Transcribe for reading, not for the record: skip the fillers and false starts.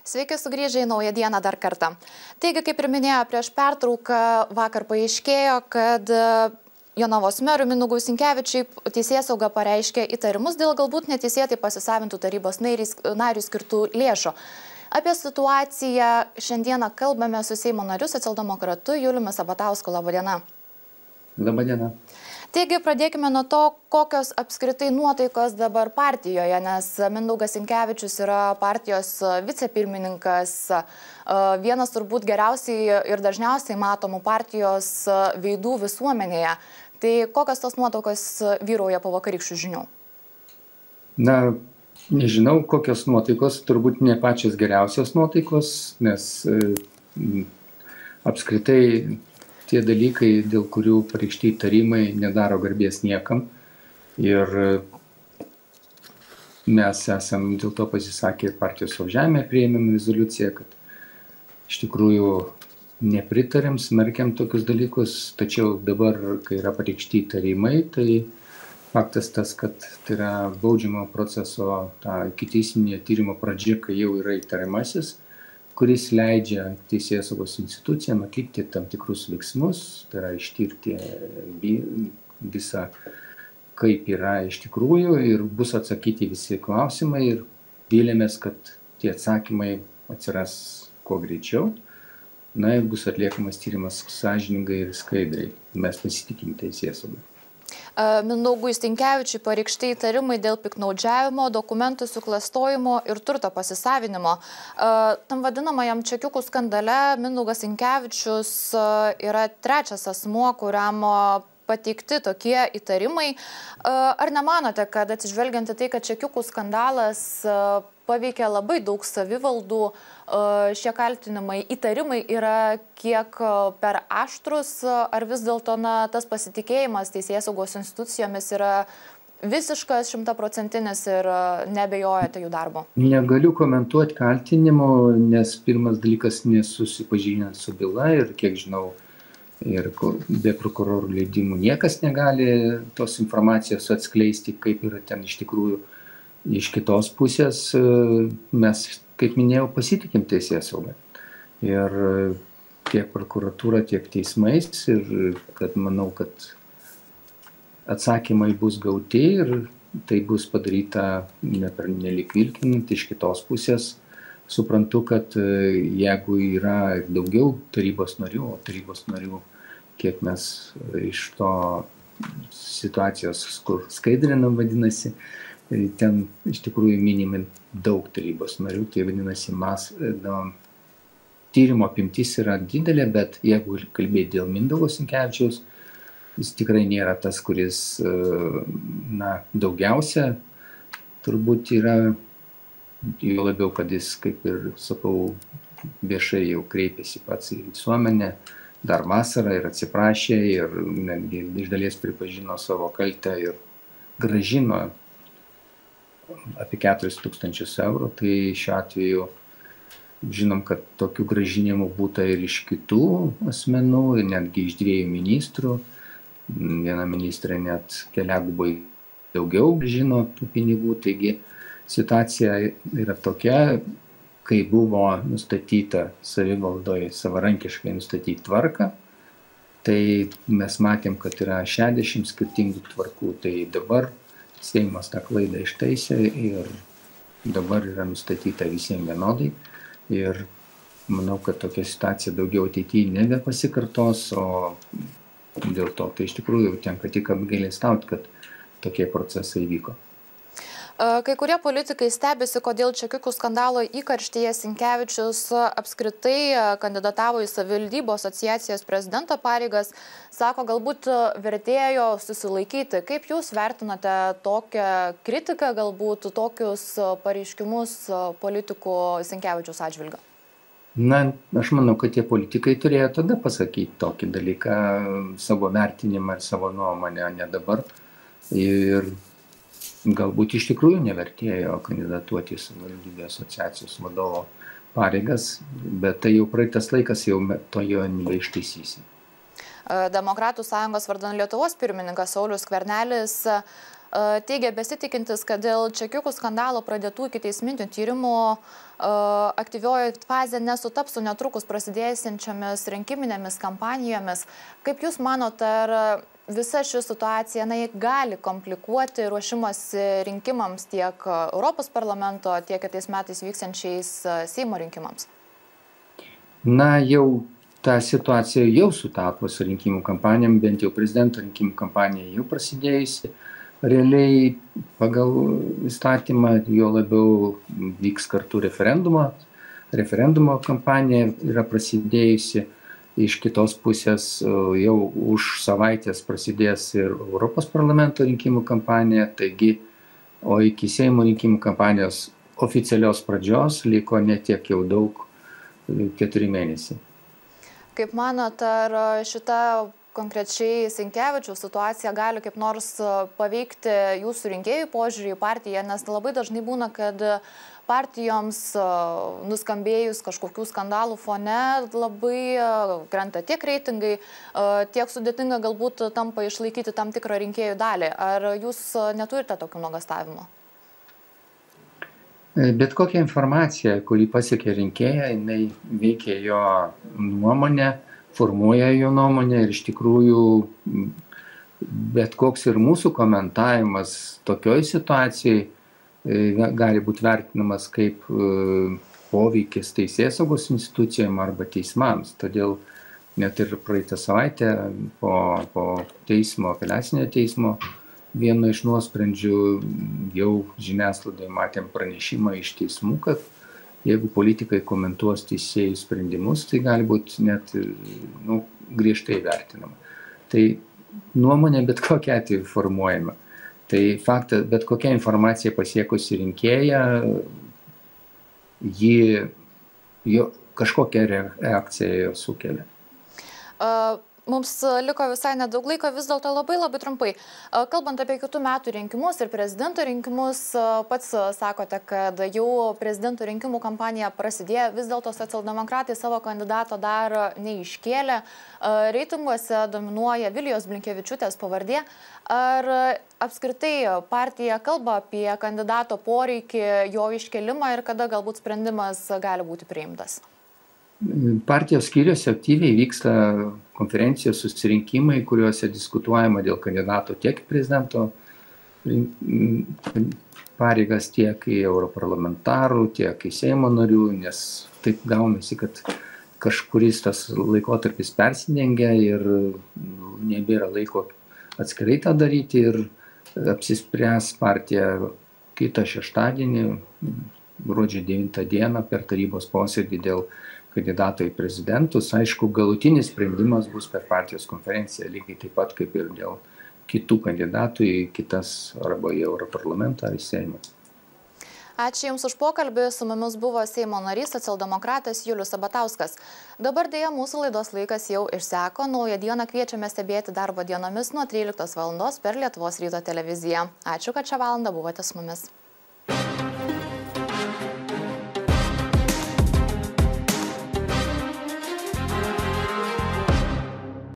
Sveiki sugrįžę į naują dieną dar kartą. Taigi, kaip ir minėjo prieš pertrauką, vakar paaiškėjo, kad Jonavos merui Mindaugui Sinkevičiui teisėsauga pareiškė įtarimus dėl galbūt neteisėtai pasisavintų tarybos nariui skirtų lėšų. Apie situaciją šiandieną kalbame su Seimo nariu socialdemokratu Juliumi Sabatausku. Labą dieną. Labą dieną. Taigi, pradėkime nuo to, kokios apskritai nuotaikos dabar partijoje, nes Mindaugas Sinkevičius yra partijos vicepirmininkas, vienas turbūt geriausiai ir dažniausiai matomų partijos veidų visuomenėje. Tai kokios tos nuotaikos vyrauja po vakarykščių žinių? Na, nežinau, kokios nuotaikos, turbūt ne pačios geriausios nuotaikos, nes apskritai tie dalykai, dėl kurių pareikšti įtarimai, nedaro garbės niekam. Ir mes esam dėl to pasisakę ir partijos suvažiavime priėmėm rezoliuciją, kad iš tikrųjų nepritarėm, smerkiam tokius dalykus, tačiau dabar, kai yra pareikšti įtarimai, tai faktas tas, kad tai yra baudžiamo proceso ikiteisminio tyrimo pradžia, kai jau yra įtariamasis, kuris leidžia teisėsaugos institucijam atlikti tam tikrus veiksmus, tai yra ištirti visą, kaip yra iš tikrųjų, ir bus atsakyti visi klausimai, ir vylėmės, kad tie atsakymai atsiras kuo greičiau. Na ir bus atliekamas tyrimas sąžiningai ir skaidriai. Mes pasitikim teisėsaugą. Mindaugui Sinkevičiui pareikšti įtarimai dėl piktnaudžiavimo, dokumentų suklastojimo ir turto pasisavinimo. Tam vadinamajam čekiukų skandale Mindaugas Sinkevičius yra trečias asmuo, kuriam pateikti tokie įtarimai. Ar nemanote, kad atsižvelgiant į tai, kad čekiukų skandalas paveikė labai daug savivaldų, šie kaltinimai, įtarimai yra kiek per aštrus, ar vis dėlto tas pasitikėjimas teisėsaugos institucijomis yra visiškas, 100% ir neabejojate jų darbo? Negaliu komentuoti kaltinimų, nes pirmas dalykas nesusipažinęs su byla ir kiek žinau, ir be prokurorų leidimų niekas negali tos informacijos atskleisti, kaip yra ten iš tikrųjų. Iš kitos pusės mes, kaip minėjau, pasitikim teisėsaugą. Ir tiek prokuratūra, tiek teismais. Ir kad manau, kad atsakymai bus gauti ir tai bus padaryta nepernelyg vilkinant. Iš kitos pusės suprantu, kad jeigu yra daugiau tarybos narių, o tarybos narių, kiek mes iš to situacijos, kur skaidrinam vadinasi, ten iš tikrųjų minimi daug tarybos narių, tai vadinasi, tyrimo apimtis yra didelė, bet jeigu kalbėti dėl Mindaugo Sinkevičiaus, jis tikrai nėra tas, kuris daugiausia turbūt yra, jo labiau, kad jis, kaip ir sakau, viešai jau kreipėsi pats į visuomenę, dar vasarą ir atsiprašė, ir netgi iš dalies pripažino savo kaltę ir gražino apie 4 000 eurų, tai šiuo atveju žinom, kad tokių gražinimų būta ir iš kitų asmenų, ir netgi iš 2 ministrų. Viena ministrė net keliagubai daugiau grąžino tų pinigų, taigi situacija yra tokia, kai buvo nustatyta savivaldoje savarankiškai nustatyti tvarką, tai mes matėm, kad yra 60 skirtingų tvarkų, tai dabar Seimas tą klaidą ištaisė ir dabar yra nustatyta visiems vienodai. Ir manau, kad tokia situacija daugiau ateityje nebepasikartos, o dėl to tai iš tikrųjų tenka tik apgailestauti, kad tokie procesai vyko. Kai kurie politikai stebisi, kodėl čekiukų skandalo įkarštyje Sinkevičius apskritai kandidatavo į savivaldybių asociacijos prezidento pareigas, sako, galbūt vertėjo susilaikyti. Kaip jūs vertinate tokią kritiką, galbūt tokius pareiškimus politikų Sinkevičiaus atžvilgiu? Na, aš manau, kad tie politikai turėjo tada pasakyti tokį dalyką, savo vertinimą ir savo nuomonę, o ne dabar. Ir galbūt iš tikrųjų nevertėjo kandidatuoti į savivaldybių asociacijos vadovo pareigas, bet tai jau praeitas laikas, jau to jo nebeištaisysi. Demokratų sąjungos vardan Lietuvos pirmininkas Saulius Skvernelis teigia besitikintis, kad dėl čekiukų skandalo pradėtų ikiteisminių tyrimų aktyvioji fazė nesutaps su netrukus prasidėsiančiomis rinkiminėmis kampanijomis. Kaip Jūs manote, ar visa ši situacija gali komplikuoti ruošimąsi rinkimams tiek Europos parlamento, tiek kitais metais vyksiančiais Seimo rinkimams? Na, jau ta situacija jau sutapo su rinkimų kampanijom, bent jau prezidento rinkimų kampanija jau prasidėjusi. Realiai pagal įstatymą jo labiau vyks kartu referendumo kampanija yra prasidėjusi. Iš kitos pusės jau už savaitės prasidės ir Europos parlamento rinkimų kampanija, taigi, o iki Seimo rinkimų kampanijos oficialios pradžios liko ne tiek jau daug, 4 mėnesiai. Kaip manot, ar šita konkrečiai Sinkevičiaus situacija gali kaip nors paveikti jūsų rinkėjų požiūrį į partiją, nes labai dažnai būna, kad partijoms nuskambėjus kažkokių skandalų fone labai krenta tiek reitingai, tiek sudėtinga galbūt tampa išlaikyti tam tikrą rinkėjų dalį. Ar jūs neturite tokių nuogąstavimų? Bet kokia informacija, kuri pasiekia rinkėją, jinai veikia jo nuomonę, formuoja jo nuomonę ir iš tikrųjų bet koks ir mūsų komentavimas tokioj situacijai gali būti vertinamas kaip poveikis teisėsaugos institucijom arba teismams. Todėl net ir praeitą savaitę po teismo, apeliacinio teismo, vieno iš nuosprendžių jau žiniasklaidoje matėm pranešimą iš teismų, kad jeigu politikai komentuos teisėjų sprendimus, tai gali būti net griežtai vertinama. Tai nuomonė bet kokia atveju formuojama. Tai faktas, bet kokia informacija pasiekusi rinkėją, ji kažkokią reakciją sukelia. Mums liko visai nedaug laiko, vis dėlto labai trumpai. Kalbant apie kitų metų rinkimus ir prezidento rinkimus, pats sakote, kad jau prezidento rinkimų kampanija prasidėjo, vis dėlto socialdemokratai savo kandidato dar neiškėlė. Reitinguose dominuoja Vilijos Blinkevičiūtės pavardė. Ar apskritai partija kalba apie kandidato poreikį, jo iškėlimą ir kada galbūt sprendimas gali būti priimtas? Partijos skyriuose aktyviai vyksta konferencijos, susirinkimai, kuriuose diskutuojama dėl kandidato tiek prezidento pareigas, tiek į europarlamentarų, tiek į Seimo narių, nes taip gaunasi, kad kažkuris tas laikotarpis persidengia ir nebėra laiko atskirai tą daryti ir apsispręs partija kitą šeštadienį, gruodžio 9 dieną per tarybos posėdį dėl kandidato į prezidentus. Aišku, galutinis sprendimas bus per partijos konferenciją, lygiai taip pat kaip ir dėl kitų kandidatų į kitas arba į Europarlamentą ar į Seimą. Ačiū Jums už pokalbį. Su mumis buvo Seimo narys, socialdemokratas Julius Sabatauskas. Dabar dėja mūsų laidos laikas jau išseko. Naują dieną kviečiame stebėti darbo dienomis nuo 13 val. Per Lietuvos ryto televiziją. Ačiū, kad šią valandą buvote su mumis.